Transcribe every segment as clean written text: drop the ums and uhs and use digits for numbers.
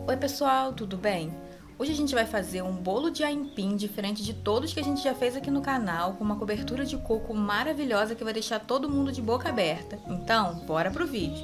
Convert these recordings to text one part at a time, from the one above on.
Oi pessoal, tudo bem? Hoje a gente vai fazer um bolo de aipim diferente de todos que a gente já fez aqui no canal, com uma cobertura de coco maravilhosa que vai deixar todo mundo de boca aberta. Então, bora pro vídeo!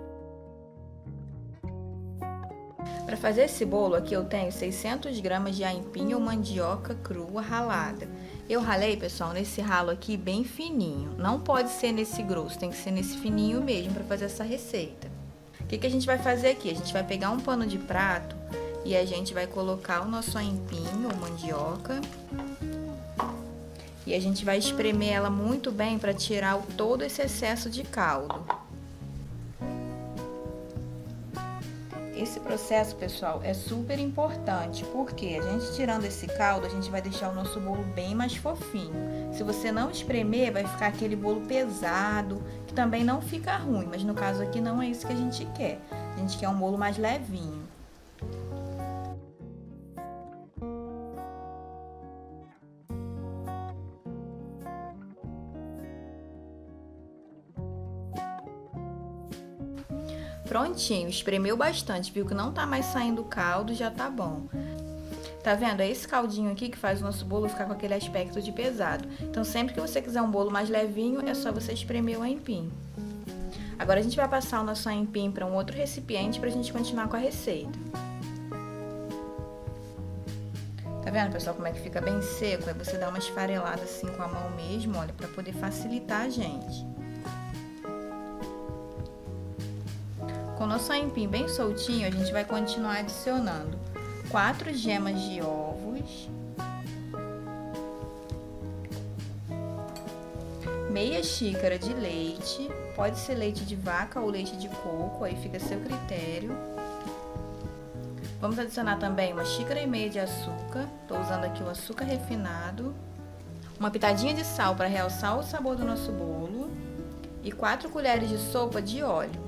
Para fazer esse bolo aqui eu tenho 600 gramas de aipim ou mandioca crua ralada. Eu ralei, pessoal, nesse ralo aqui bem fininho. Não pode ser nesse grosso, tem que ser nesse fininho mesmo para fazer essa receita. O que a gente vai fazer aqui? A gente vai pegar um pano de prato e a gente vai colocar o nosso aipim ou mandioca. E a gente vai espremer ela muito bem para tirar todo esse excesso de caldo. Esse processo, pessoal, é super importante, porque a gente tirando esse caldo, a gente vai deixar o nosso bolo bem mais fofinho. Se você não espremer, vai ficar aquele bolo pesado, que também não fica ruim, mas no caso aqui não é isso que a gente quer. A gente quer um bolo mais levinho. Prontinho, espremeu bastante, viu que não tá mais saindo caldo, já tá bom. Tá vendo? É esse caldinho aqui que faz o nosso bolo ficar com aquele aspecto de pesado. Então, sempre que você quiser um bolo mais levinho, é só você espremer o aipim. Agora, a gente vai passar o nosso aipim para um outro recipiente pra gente continuar com a receita. Tá vendo, pessoal, como é que fica bem seco? Aí você dá uma esfarelada assim com a mão mesmo, olha, pra poder facilitar a gente. Com o nosso aipim bem soltinho, a gente vai continuar adicionando 4 gemas de ovos, meia xícara de leite, pode ser leite de vaca ou leite de coco, aí fica a seu critério. Vamos adicionar também 1,5 xícaras de açúcar, estou usando aqui o açúcar refinado, uma pitadinha de sal para realçar o sabor do nosso bolo e 4 colheres de sopa de óleo.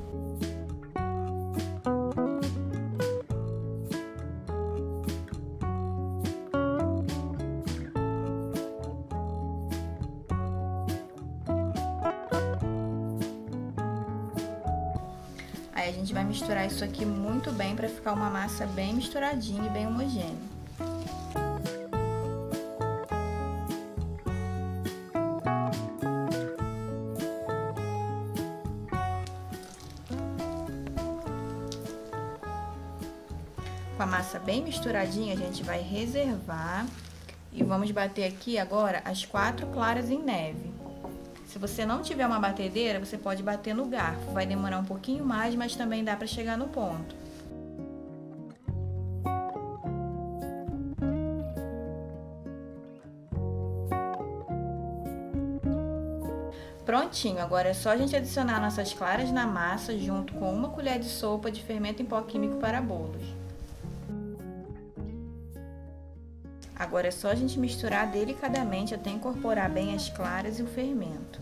Aí a gente vai misturar isso aqui muito bem para ficar uma massa bem misturadinha e bem homogênea. Com a massa bem misturadinha, a gente vai reservar e vamos bater aqui agora as 4 claras em neve. Se você não tiver uma batedeira, você pode bater no garfo. Vai demorar um pouquinho mais, mas também dá para chegar no ponto. Prontinho, agora é só a gente adicionar nossas claras na massa junto com 1 colher de sopa de fermento em pó químico para bolos. Agora é só a gente misturar delicadamente até incorporar bem as claras e o fermento.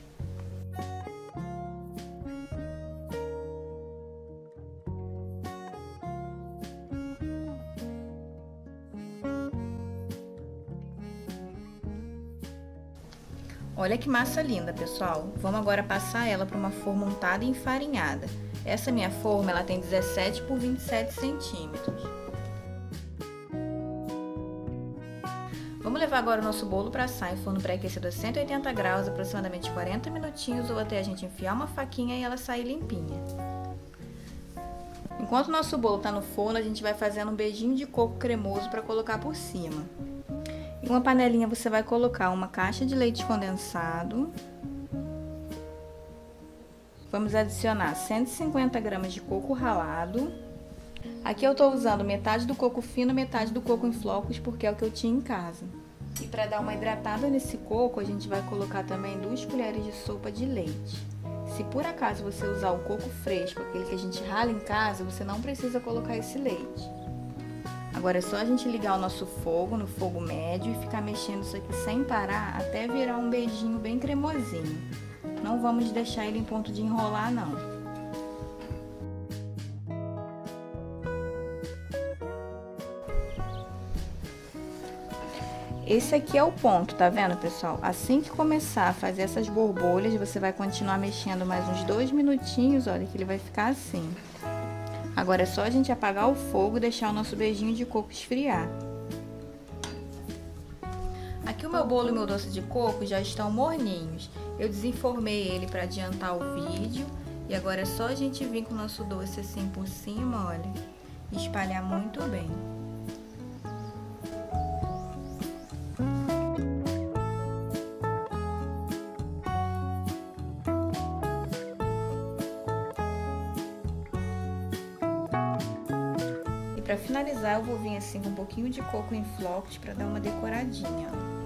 Olha que massa linda, pessoal! Vamos agora passar ela para uma forma untada e enfarinhada. Essa minha forma ela tem 17 por 27 centímetros. Vamos levar agora o nosso bolo para assar em forno pré-aquecido a 180 graus, aproximadamente 40 minutinhos, ou até a gente enfiar uma faquinha e ela sair limpinha. Enquanto o nosso bolo está no forno, a gente vai fazendo um beijinho de coco cremoso para colocar por cima. Em uma panelinha você vai colocar uma caixa de leite condensado. Vamos adicionar 150 gramas de coco ralado. Aqui eu estou usando metade do coco fino e metade do coco em flocos, porque é o que eu tinha em casa. E para dar uma hidratada nesse coco, a gente vai colocar também 2 colheres de sopa de leite. Se por acaso você usar o coco fresco, aquele que a gente rala em casa, você não precisa colocar esse leite. Agora é só a gente ligar o nosso fogo no fogo médio e ficar mexendo isso aqui sem parar até virar um beijinho bem cremosinho. Não vamos deixar ele em ponto de enrolar, não. Esse aqui é o ponto, tá vendo, pessoal? Assim que começar a fazer essas borbolhas, você vai continuar mexendo mais uns 2 minutinhos, olha que ele vai ficar assim. Agora é só a gente apagar o fogo e deixar o nosso beijinho de coco esfriar. Aqui o meu bolo e o meu doce de coco já estão morninhos. Eu desenformei ele para adiantar o vídeo. E agora é só a gente vir com o nosso doce assim por cima, olha, e espalhar muito bem. E para finalizar, eu vou vir assim com um pouquinho de coco em flocos para dar uma decoradinha, ó.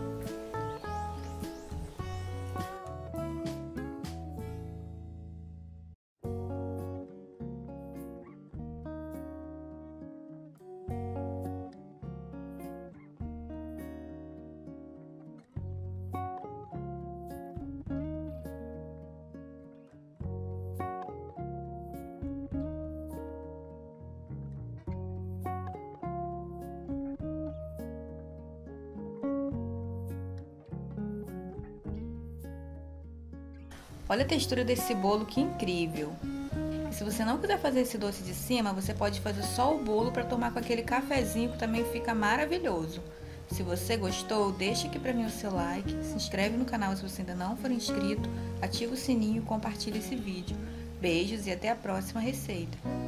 Olha a textura desse bolo, que incrível! E se você não quiser fazer esse doce de cima, você pode fazer só o bolo para tomar com aquele cafezinho que também fica maravilhoso. Se você gostou, deixa aqui para mim o seu like, se inscreve no canal se você ainda não for inscrito, ativa o sininho e compartilha esse vídeo. Beijos e até a próxima receita!